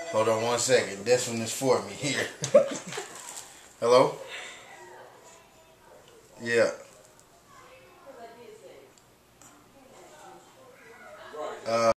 Hold on 1 second. This one is for me here. Hello? Yeah.